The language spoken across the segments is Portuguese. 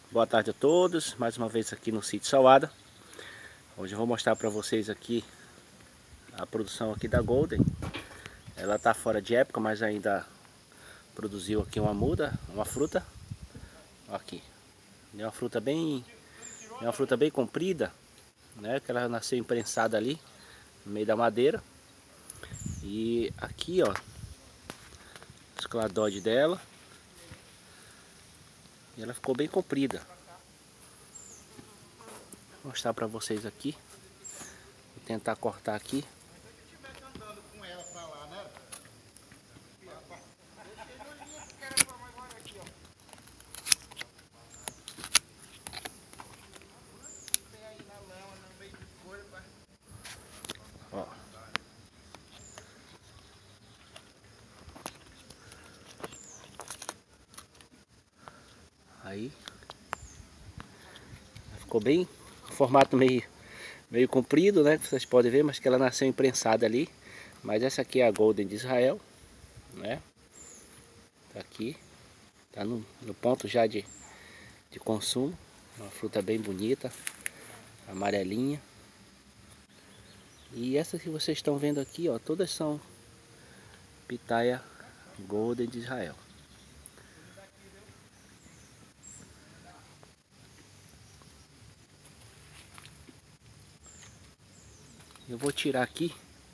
Boa tarde a todos, mais uma vez aqui no sítio Salada. Hoje eu vou mostrar para vocês aqui a produção aqui da Golden. Ela tá fora de época, mas ainda produziu aqui uma muda, uma fruta. Aqui, é uma fruta bem comprida, né? Que ela nasceu imprensada ali no meio da madeira. E aqui, ó, os cladóides dela. E ela ficou bem comprida. Vou mostrar para vocês aqui. Vou tentar cortar aqui. Ó. Aí ficou bem, formato meio comprido, né? Vocês podem ver, mas que ela nasceu imprensada ali. Mas essa aqui é a Golden de Israel, né? Tá aqui, tá no ponto já de consumo. Uma fruta bem bonita, amarelinha. E essas que vocês estão vendo aqui, ó, todas são pitaia Golden de Israel. Eu vou tirar aqui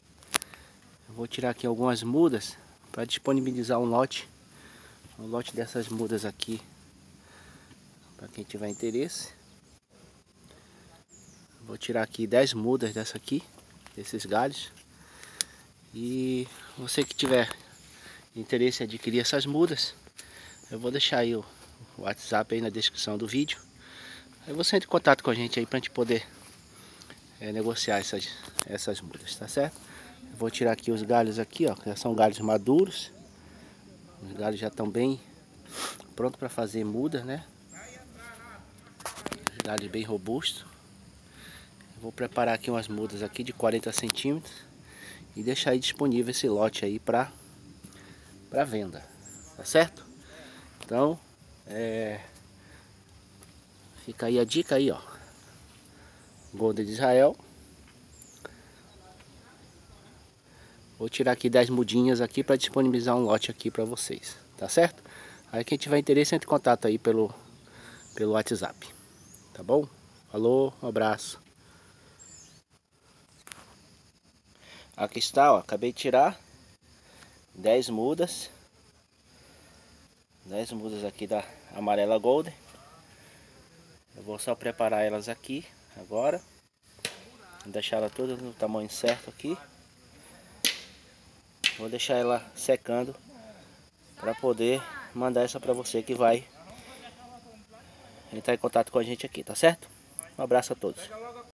algumas mudas para disponibilizar um lote dessas mudas aqui para quem tiver interesse. Vou tirar aqui 10 mudas dessa aqui, desses galhos. E você que tiver interesse em adquirir essas mudas, eu vou deixar aí o WhatsApp aí na descrição do vídeo. Aí você entra em contato com a gente aí pra gente poder negociar essas mudas, tá certo? Eu vou tirar aqui os galhos aqui, ó, que já são galhos maduros. Os galhos já estão bem prontos para fazer muda, né? Os galhos bem robustos. Vou preparar aqui umas mudas aqui de 40 centímetros e deixar aí disponível esse lote aí para venda, tá certo? Então, fica aí a dica aí, ó. Golden de Israel. Vou tirar aqui 10 mudinhas aqui para disponibilizar um lote aqui para vocês, tá certo? Aí quem tiver interesse entre em contato aí pelo WhatsApp, tá bom? Falou, um abraço. Aqui está, ó, acabei de tirar 10 mudas. 10 mudas aqui da amarela Golden. Eu vou só preparar elas aqui agora. Vou deixar ela toda no tamanho certo aqui. Vou deixar ela secando para poder mandar essa para você que vai entrar em contato com a gente aqui, tá certo? Um abraço a todos.